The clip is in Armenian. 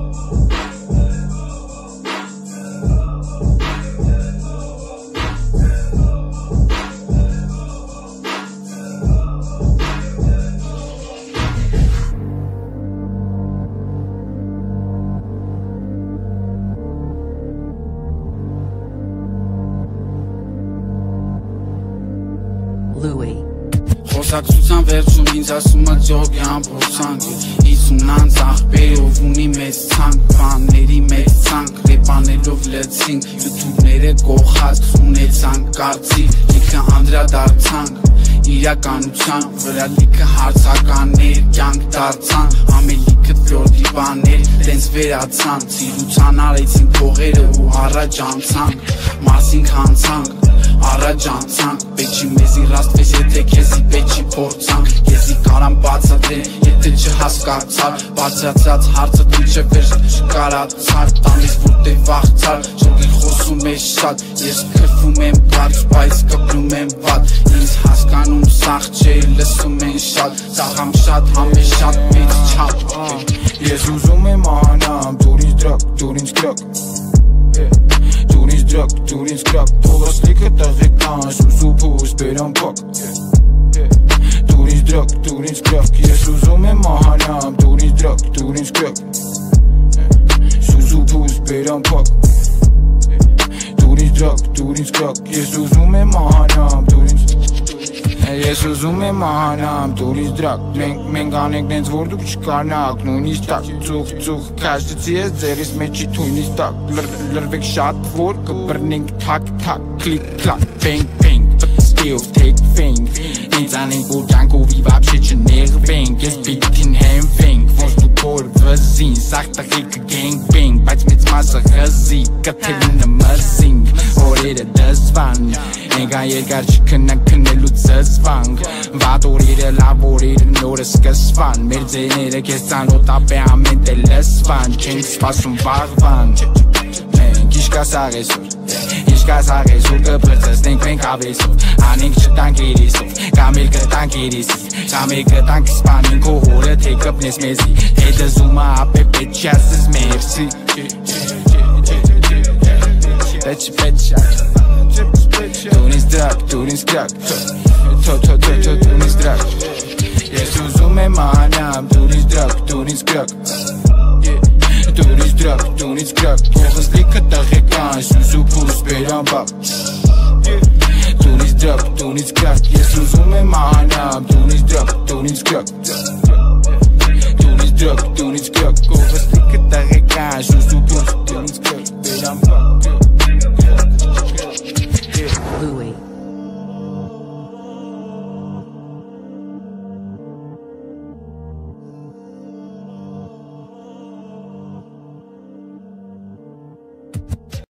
Louis Խոսակցության վերջում ինձ ասում է ջոգյան փորձանք 50 անց աղբերով ունի մեծ ցանկ բաների մեծ ցանկ ռեպանելով լցինք յութուբները գողած ունեցանք կարծիք լիքը անդրադարձանք իրականության վրա լիքը հարցականներ կյանք դարձան ամելիքը պյորդի բաներ տենց վերացան ծիրուցան արեցին փողերը ու առաջ անցանք մասինք հանցանք առաջ անցանք Պեչի մեզի ռաստվես եթե քեզի պեչի փորձանք Քեզի կարամ բացատրեն եթե չհասկացար Բացացած հարցը դու չվեր չկարացար Տանից որտեղ վախցար Շոգի խոսում ես շատ Ես քրվում եմ կարճ բայց կպրում եմ վատ Ինձ հասկանում սաղ չէ լսում են շատ Սաղամ շատ համես շատ մեծ չափ Ես ուզում եմ ահանամ դուր ինձ դրակ դուր ինձ կրակ Դուր ինձ կրակ Փողս լիքը տղեկան Սուսու փուս բերան փակ Դուր ինձ դրակ դուր ինձ կրակ Ես ուզում եմ ահանամ դուր ինձ դրակ դուր ինձ կրակ Սուսու փուս բերան փակ Դուր ինձ դրակ դուր ինձ կրակ Ես ուզում եմ ահանամ դուր ինձ Ես ուզում եմ ահանամ դուր ինձ դրակ Մենք անենք նենց որ դուք չկարնաք նույնիսկ տակ Ծուխ քաշտեցի ես ձերիս մեջի թույնից տակ Լրվեք շատ որ կբռնենք թակ Կլիկ կլակ բենգ Ստիով թեք վենք Ինձ անենք որ կյանքով ի վաբշե չներվենք Ես բիթին հեմվենք Ոնց դու կոր վզին Սաղ տղիկը գենգ բենգ Բայց մեծ մասը ғզի Կթելինը մզինք Օրերը դզվան Ենգան երկար չքնանք քնելու ծզվանք Վատ օրերը լավ օրերը նորը սկսվան Մեր ձեները կեզ ծանոտ ապե ամեն տե լսվան Չենք սպասում վաղվան Մենք իշկաս աղեսոր Իշկաս աղեսոր կպրծսնենք մենք ավեսով Անենք չտանք երեսով Կամ էլ կտանք երեսի Կամ էլ կտանք իսպանին քո հորը թե կպնես մեզի Թե դզումը ապե պետ չասես մերսի Պետ Դուր ինձ դրակ, դուր ինձ կրակ Դուր ինձ դրակ Ես ուզում եմ ահանամ Դուր ինձ դրակ, դուր ինձ կրակ Դուր ինձ դրակ, դուր ինձ կրակ Փողս լիքը տղեկան Սուսու փուս բերան բակ Դուր ինձ դրակ, դուր ինձ կրակ Ես ուզում եմ ահանամ Դուր ինձ դրակ, դուր ինձ կրակ Դուր ինձ դրակ, դուր ինձ կրակ Փողս լիքը տղեկան Սուսու փուս դուր ինձ կրակ բերան բակ Louis